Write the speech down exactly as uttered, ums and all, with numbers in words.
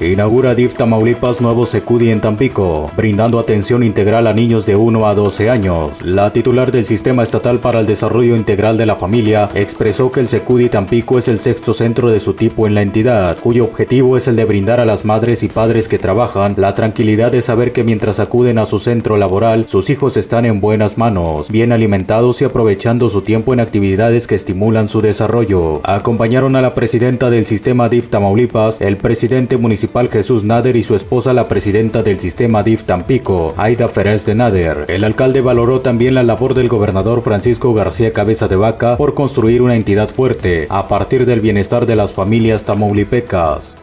Inaugura D I F Tamaulipas nuevo Secudi en Tampico, brindando atención integral a niños de uno a doce años. La titular del Sistema Estatal para el Desarrollo Integral de la Familia expresó que el Secudi Tampico es el sexto centro de su tipo en la entidad, cuyo objetivo es el de brindar a las madres y padres que trabajan la tranquilidad de saber que mientras acuden a su centro laboral, sus hijos están en buenas manos, bien alimentados y aprovechando su tiempo en actividades que estimulan su desarrollo. Acompañaron a la presidenta del sistema D I F Tamaulipas, el presidente municipal Jesús Nader y su esposa, la presidenta del sistema D I F Tampico, Aida Ferez de Nader. El alcalde valoró también la labor del gobernador Francisco García Cabeza de Vaca por construir una entidad fuerte a partir del bienestar de las familias tamaulipecas.